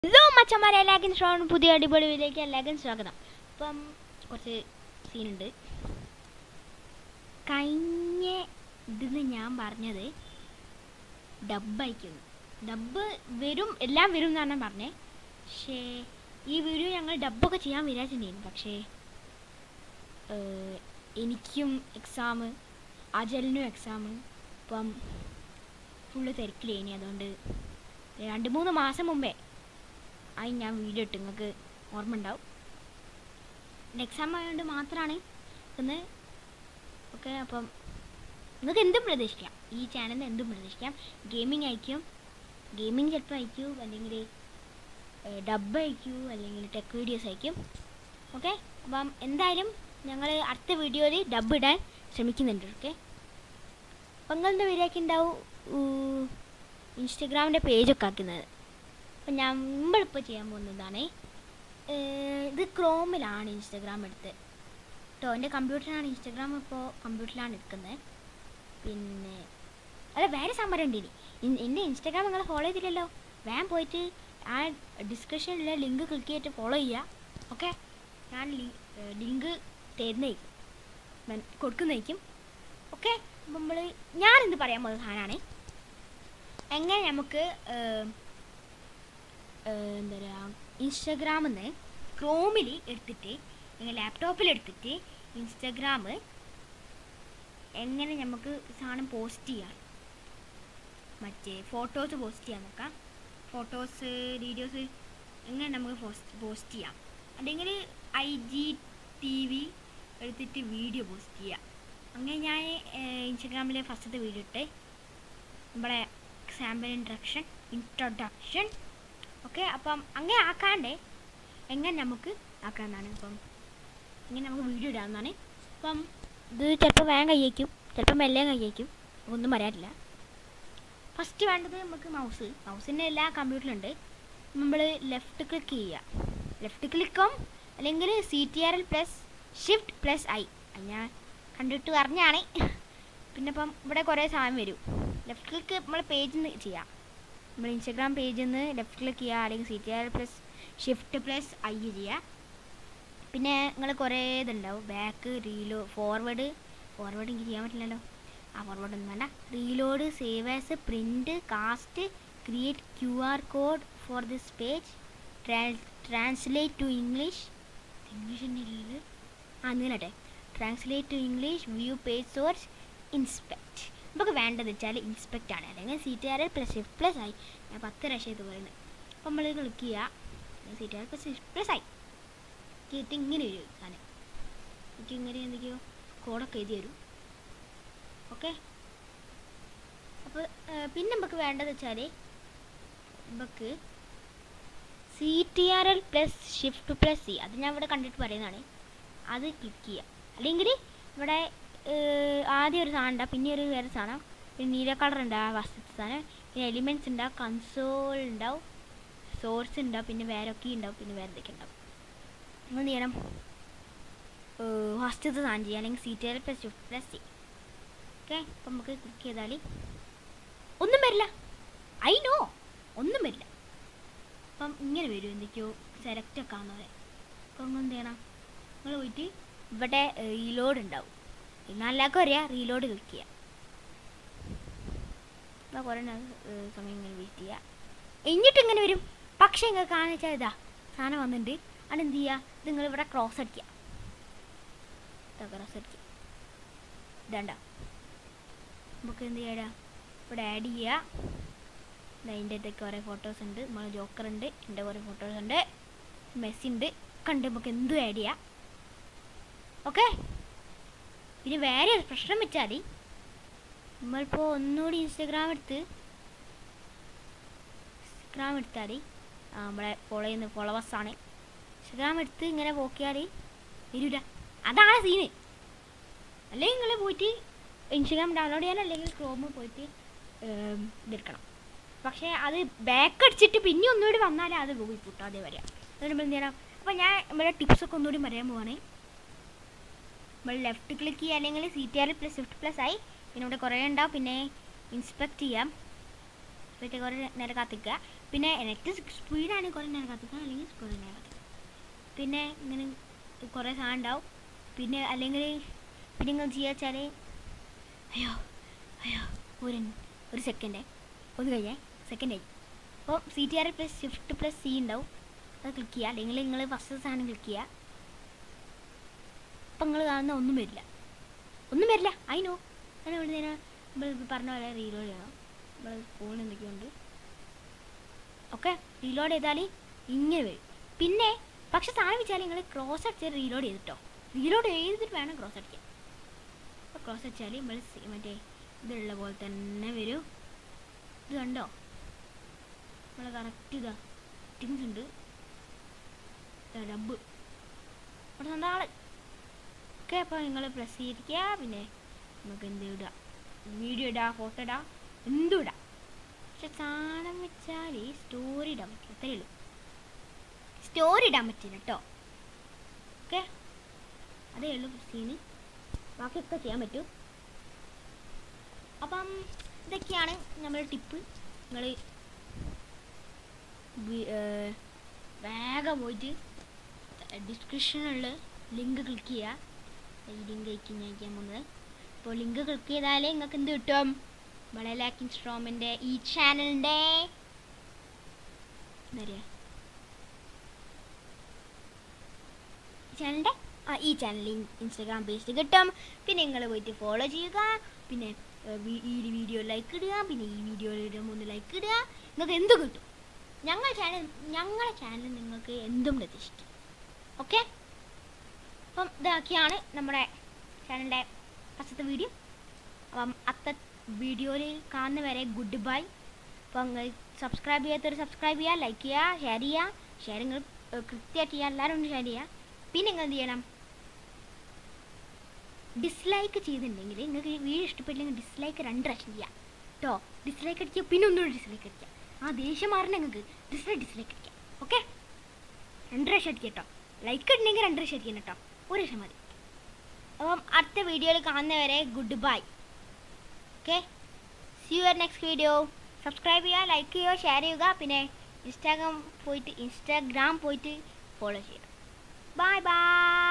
Hello മച്ചന്മാരെ, എല്ലാവർക്കും സ്വാഗതം. പുതിയ അടിപൊളി വീഡിയോയിലേക്ക് എല്ലാവർക്കും സ്വാഗതം. ഇപ്പം കുറച്ച് സീനുണ്ട്. കഴിഞ്ഞ ഇതിന്ന് ഞാൻ പറഞ്ഞത് ഡബ്ബായിക്കുന്നു. ഡബ്ബ് വരും, എല്ലാം വരും എന്നാണ് പറഞ്ഞത്. പക്ഷേ ഈ വീഡിയോ ഞങ്ങൾ ഡബ്ബൊക്കെ ചെയ്യാൻ വിചാരിച്ചിട്ടുണ്ടായിരുന്നു. പക്ഷേ എനിക്കും എക്സാം, അജലിനും എക്സാം, ഇപ്പം ഫുള്ള് തിരക്കിലേനി. അതുകൊണ്ട് 2-3 മാസം മുമ്പേ ഞാൻ വീഡിയോ ഇട്ട്, നിങ്ങൾക്ക് ഓർമ്മ ഉണ്ടാവും. എക്സാം ആയതുകൊണ്ട് മാത്രമാണ് ഇന്ന്. ഓക്കെ, അപ്പം നിങ്ങൾക്ക് എന്തും പ്രതീക്ഷിക്കാം, ഈ ചാനലിൽ എന്തും പ്രതീക്ഷിക്കാം. ഗെയിമിംഗ് അയക്കും, ഗെയിമിംഗ് ചിലപ്പോൾ അയക്കൂ, അല്ലെങ്കിൽ ഡബ്ബ് അയക്കൂ, അല്ലെങ്കിൽ ടെക് വീഡിയോസ് അയക്കും. ഓക്കെ, അപ്പം എന്തായാലും ഞങ്ങൾ അടുത്ത വീഡിയോയിൽ ഡബ്ബ് ഇടാൻ ശ്രമിക്കുന്നുണ്ട്. ഓക്കെ, അപ്പം നിങ്ങളുടെ വീഡിയോക്ക് ഉണ്ടാവും ഇൻസ്റ്റഗ്രാമിൻ്റെ പേജൊക്കെ ആക്കുന്നത്. അപ്പം നമ്മളിപ്പോൾ ചെയ്യാൻ പോകുന്നതാണ്, ഇത് ക്രോമിലാണ് ഇൻസ്റ്റഗ്രാം എടുത്ത് കേട്ടോ. എൻ്റെ കമ്പ്യൂട്ടറിലാണ് ഇൻസ്റ്റഗ്രാം, ഇപ്പോൾ കമ്പ്യൂട്ടറിലാണ് എടുക്കുന്നത്. പിന്നെ അല്ല, വേറെ സംഭവം ഉണ്ട്. ഇനി എൻ്റെ ഇൻസ്റ്റഗ്രാം നിങ്ങൾ ഫോളോ ചെയ്തില്ലല്ലോ, വേഗം പോയിട്ട് ആ ഡിസ്ക്രിപ്ഷനിലെ ലിങ്ക് ക്ലിക്ക് ചെയ്തിട്ട് ഫോളോ ചെയ്യുക. ഓക്കെ, ഞാൻ ലിങ്ക് തരുന്നതായിരിക്കും, കൊടുക്കുന്നതായിരിക്കും. ഓക്കെ, ഞാനെന്ത് പറയാൻ പോകുന്ന സാധനമാണ്, എങ്ങനെ നമുക്ക് എന്താ പറയുക, ഇൻസ്റ്റഗ്രാമിൽ നിന്ന് ക്രോമിൽ എടുത്തിട്ട്, നിങ്ങൾ ലാപ്ടോപ്പിൽ എടുത്തിട്ട് ഇൻസ്റ്റഗ്രാം എങ്ങനെ നമുക്ക് സാധനം പോസ്റ്റ് ചെയ്യാം, മറ്റേ ഫോട്ടോസ് പോസ്റ്റ് ചെയ്യാൻ നോക്കാം. ഫോട്ടോസ്, വീഡിയോസ് എങ്ങനെ നമുക്ക് പോസ്റ്റ് ചെയ്യാം, അല്ലെങ്കിൽ IGTV എടുത്തിട്ട് വീഡിയോ പോസ്റ്റ് ചെയ്യാം. അങ്ങനെ ഞാൻ ഇൻസ്റ്റഗ്രാമിൽ ഫസ്റ്റത്തെ വീഡിയോ ഇട്ട്, നമ്മുടെ സാമ്പിൾ ഇൻട്രൊഡക്ഷൻ. ഓക്കെ, അപ്പം അങ്ങനെ ആക്കാണ്ടേ എങ്ങനെ നമുക്ക് ആക്കാമെന്നാണ്. അപ്പം ഇങ്ങനെ നമുക്ക് വീഡിയോ ഇടാമെന്നാണ്. അപ്പം ഇത് ചിലപ്പോൾ വേഗം കയ്യേക്കും, ചിലപ്പോൾ മെല്ലെ കയ്യേക്കും, ഒന്നും പറയാനില്ല. ഫസ്റ്റ് വേണ്ടത് നമുക്ക് മൗസിൻ്റെ എല്ലാ കമ്പ്യൂട്ടറിലുണ്ട്. നമ്മൾ ലെഫ്റ്റ് ക്ലിക്ക് ചെയ്യുക, ലെഫ്റ്റ് ക്ലിക്കും അല്ലെങ്കിൽ CTRL+Shift+I ഞാൻ കണ്ടിട്ട് പറഞ്ഞാണ്. പിന്നെ ഇപ്പം ഇവിടെ കുറേ സാധനം വരും. ലെഫ്റ്റ് ക്ലിക്ക് നമ്മൾ പേജിൽ നിന്ന് ചെയ്യാം, നമ്മൾ ഇൻസ്റ്റഗ്രാം പേജിൽ നിന്ന് ലെഫ്റ്റ് ക്ലിക്ക് ചെയ്യുക, അല്ലെങ്കിൽ CTRL+Shift+I ചെയ്യുക. പിന്നെ നിങ്ങൾ കുറേ ഇതുണ്ടാവും, ബാക്ക്, ഫോർവേഡ് എനിക്ക് ചെയ്യാൻ പറ്റില്ലല്ലോ, ഫോർവേഡ് ഒന്നും വേണ്ട. Reload, save as, print, cast, create QR code for this page, translate to English നീളട്ടെ, translate to English, view page source, inspect. നമുക്ക് വേണ്ടത് വെച്ചാൽ ഇൻസ്പെക്റ്റ് ആണ്, അല്ലെങ്കിൽ CTRL+Shift+I. ഞാൻ 10 പ്രാവശ്യം ഇത് പറയുന്നത്. അപ്പം നമ്മൾ ക്ലിക്ക് ചെയ്യുക, CTRL+Shift+I കേട്ട് ഇങ്ങനെ വരും സാധനം. എനിക്ക് ഇങ്ങനെ എന്തൊക്കെയോ കോഡൊക്കെ എഴുതി വരും. ഓക്കെ, അപ്പോൾ പിന്നെ നമുക്ക് വേണ്ടത് വെച്ചാൽ നമുക്ക് CTRL+Shift+C, അത് ഞാൻ ഇവിടെ കണ്ടിട്ട് പറയുന്നതാണ്, അത് ക്ലിക്ക് ചെയ്യുക. അല്ലെങ്കിൽ ഇവിടെ ആദ്യം ഒരു സാധനം ഉണ്ടാവും, പിന്നെ ഒരു വേറെ സാധനം, പിന്നെ നീല കളർ ഉണ്ടാവും ആ ഫസ്റ്റത്തെ സാധനം, പിന്നെ എലിമെൻറ്റ്സ് ഉണ്ടാവും, കൺസോൾ ഉണ്ടാവും, സോഴ്സ് ഉണ്ടാവും, പിന്നെ വേറെ ഒക്കെ ഉണ്ടാവും, പിന്നെ വേറെ എന്തൊക്കെ ഉണ്ടാവും. നമ്മൾ എന്ത് ചെയ്യണം, ഫസ്റ്റത്തെ സാധനം ചെയ്യുക, അല്ലെങ്കിൽ CTRL+Shift+C. ഓക്കെ, അപ്പം നമുക്ക് ക്ലിക്ക് ചെയ്താൽ ഒന്നും വരില്ല, ഒന്നും വരില്ല. അപ്പം ഇങ്ങനെ വരും, എന്തൊക്കെയോ സെലക്ട് ഒക്കെ ആവുന്നത്. അപ്പം നിങ്ങൾ എന്ത് ചെയ്യണം, നിങ്ങൾ പോയിട്ട് ഇവിടെ റീലോഡ് ഉണ്ടാവും, എല്ലാവർക്കും അറിയാം, റീലോഡ് ക്ലിക്ക് ചെയ്യുക. അപ്പോൾ കുറേ സമയം ഇങ്ങനെ വെയിറ്റ് ചെയ്യുക, എന്നിട്ട് ഇങ്ങനെ വരും. പക്ഷേ നിങ്ങൾ കാണുക വെച്ചാൽ ഇതാ സാധനം വന്നിട്ടുണ്ട്. അതെന്ത് ചെയ്യുക, ഇത് നിങ്ങൾ ഇവിടെ ക്രോസ് അടിക്കുക, ഇതണ്ട നമുക്ക് എന്ത് ചെയ്യാം, ഇവിടെ ആഡ് ചെയ്യുക. അതിൻ്റെ അടുത്തൊക്കെ കുറേ ഫോട്ടോസ് ഉണ്ട്, നമ്മൾ ജോക്കർ ഉണ്ട്, എൻ്റെ കുറേ ഫോട്ടോസ് ഉണ്ട്, മെസ്സി ഉണ്ട്, കണ്ട് നമുക്ക് എന്തും ആഡ് ചെയ്യാം. ഓക്കെ, പിന്നെ വേറെ ഒരു പ്രശ്നം വെച്ചാൽ, നമ്മളിപ്പോൾ ഒന്നുകൂടി ഇൻസ്റ്റഗ്രാം എടുത്താൽ നമ്മളെ ഫോളോ ചെയ്യുന്ന ഫോളോവേഴ്സാണ്. ഇൻസ്റ്റഗ്രാം എടുത്ത് ഇങ്ങനെ നോക്കിയാൽ വരില്ല, അതാണ് സീന്. അല്ലെങ്കിൽ നിങ്ങൾ പോയിട്ട് ഇൻസ്റ്റഗ്രാം ഡൗൺലോഡ് ചെയ്യാൻ, അല്ലെങ്കിൽ ക്രോമിൽ പോയിട്ട് ഇതെടുക്കണം. പക്ഷേ അത് ബാക്ക് അടിച്ചിട്ട് പിന്നെ ഒന്നുകൂടി വന്നാൽ അത് പോയി പൊട്ടാതെ വരാം. അതുകൊണ്ട് നമ്മൾ എന്ത് ചെയ്യണം, അപ്പോൾ ഞാൻ നമ്മുടെ ടിപ്സൊക്കെ ഒന്നുകൂടി പറയാൻ പോവാണ്. നമ്മൾ ലെഫ്റ്റ് ക്ലിക്ക് ചെയ്യുക, അല്ലെങ്കിൽ CTRL+Shift+I, പിന്നെ ഇവിടെ കുറേ ഉണ്ടാവും, പിന്നെ ഇൻസ്പെക്ട് ചെയ്യാം, പിന്നെ കുറേ നേരം കാത്തിക്കുക. പിന്നെ നെറ്റ് സ്പീഡാണെങ്കിൽ കുറേ നേരം കത്തിക്കാം, അല്ലെങ്കിൽ കുറേ നേരം കത്തിക്കാം. പിന്നെ ഇങ്ങനെ കുറേ സാധനം ഉണ്ടാവും. പിന്നെ അല്ലെങ്കിൽ പിന്നെ നിങ്ങൾ ചെയ്യുക വെച്ചാൽ അയ്യോ അയ്യോ ഒരു സെക്കൻഡ് ഒന്ന് കഴിഞ്ഞേ, സെക്കൻഡായി. അപ്പോൾ CTR + Shift + C ഉണ്ടാവും, അത് ക്ലിക്ക് ചെയ്യുക. അല്ലെങ്കിൽ നിങ്ങൾ ഫസ്റ്റ് സാധനം ക്ലിക്ക് ചെയ്യുക. അപ്പം നിങ്ങൾ കാണുന്ന ഒന്നും വരില്ല. അതിനോ അങ്ങനെ ഇവിടെ നിന്ന് നമ്മൾ പറഞ്ഞ പോലെ റീലോഡ് ചെയ്യണം. നമ്മൾ ഫോൺ എന്തൊക്കെയുണ്ട് ഓക്കെ റീലോഡ് ചെയ്താൽ ഇങ്ങനെ വരും. പിന്നെ പക്ഷെ സാധനം വെച്ചാൽ നിങ്ങൾ ക്രോസ് അടിച്ച് റീലോഡ് ചെയ്തിട്ടോ, റീലോഡ് ചെയ്തിട്ട് വേണം ക്രോസ് അടിക്കാൻ. അപ്പോൾ ക്രോസ് അടിച്ചാൽ നമ്മൾ മറ്റേ ഇതുള്ള പോലെ തന്നെ വരും. ഇത് കണ്ടോ, നമ്മൾ കറക്റ്റ് ഇതാ ടിങ്സ് ഉണ്ട്, ഡബ് അവിടെ സ്വന്തം ഓക്കെ. അപ്പോൾ നിങ്ങൾ പ്രസ് ചെയ്തിരിക്കുക. പിന്നെ നമുക്ക് എന്ത് ഇടാം, വീഡിയോ ഇടാം, ഫോട്ടോ ഇടാം, എന്തും ഇടാം. പക്ഷെ സാധനം വെച്ചാൽ സ്റ്റോറി ഇടാൻ പറ്റില്ല, അത്രയേ ഉള്ളൂ. സ്റ്റോറി ഇടാൻ പറ്റില്ല കേട്ടോ. ഓക്കെ അതേ ഉള്ളൂ സീന്, ബാക്കിയൊക്കെ ചെയ്യാൻ പറ്റും. അപ്പം ഇതൊക്കെയാണ് നമ്മുടെ ടിപ്പ്. നിങ്ങൾ വേഗം പോയിട്ട് ഡിസ്ക്രിപ്ഷനിലുള്ള ലിങ്ക് ക്ലിക്ക് ചെയ്യുക. ഈ ലിങ്ക് അയക്കാൻ പോകുന്നത്. അപ്പോൾ ലിങ്ക് ക്ലിക്ക് ചെയ്താൽ നിങ്ങൾക്ക് എന്ത് കിട്ടും, ബളേലാക്ക് ഇൻസ്ട്രോമിൻ്റെ ഈ ചാനലിൻ്റെ ഈ ചാനലിൽ ഇൻസ്റ്റാഗ്രാം പേജ് കിട്ടും. പിന്നെ നിങ്ങൾ പോയിട്ട് ഫോളോ ചെയ്യുക. പിന്നെ ഈ വീഡിയോ ലൈക്ക് ഇടുക. പിന്നെ ഈ വീഡിയോയുടെ 3 ലൈക്ക് ഇടുക. നിങ്ങൾക്ക് എന്ത് കിട്ടും, ഞങ്ങളുടെ ചാനൽ നിങ്ങൾക്ക് എന്തും പ്രതീക്ഷിക്കും. ഓക്കെ അപ്പം ഇതൊക്കെയാണ് നമ്മുടെ ചാനലിൻ്റെ ഫസ്റ്റത്തെ വീഡിയോ. അപ്പം അടുത്ത വീഡിയോയിൽ കാണുന്നവരെ ഗുഡ് ബൈ. അപ്പം നിങ്ങൾ സബ്സ്ക്രൈബ് ചെയ്യാത്തവർ സബ്സ്ക്രൈബ് ചെയ്യുക, ലൈക്ക് ചെയ്യുക, ഷെയർ ചെയ്യുക. ഷെയറിങ്ങൾ കൃത്യമായിട്ട് ചെയ്യുക, എല്ലാവരും ഒന്ന് ഷെയർ ചെയ്യുക. പിന്നെ നിങ്ങൾ എന്ത് ചെയ്യണം, ഡിസ്ലൈക്ക് ചെയ്തിട്ടുണ്ടെങ്കിൽ നിങ്ങൾക്ക് വീഡിയോ ഇഷ്ടപ്പെട്ടില്ലെങ്കിൽ ഡിസ്ലൈക്ക് 2 പ്രാവശ്യം ചെയ്യാം കേട്ടോ. ഡിസ്ലൈക്ക് അടിക്കുക, പിന്നെ ഒന്നുകൂടി ഡിസ്ലൈക്ക് അടിക്കുക. ദേഷ്യം മാറണം നിങ്ങൾക്ക്, ഡിസ്ലൈക്ക് അടിക്കുക. ഓക്കെ 2 പ്രാവശ്യം അടിക്കുക കേട്ടോ. ലൈക്ക് ഇട്ടുണ്ടെങ്കിൽ 2 പ്രാവശ്യം അടിക്കണം കേട്ടോ, 1 പ്രാവശ്യം മതി. അപ്പം അടുത്ത വീഡിയോയിൽ കാണുന്നവരെ good bye. Okay see you next video. Subscribe ചെയ്യുക, ലൈക്ക് ചെയ്യുക, ഷെയർ ചെയ്യുക. പിന്നെ ഇൻസ്റ്റാഗ്രാം പോയിട്ട് ഫോളോ ചെയ്യുക. Bye by.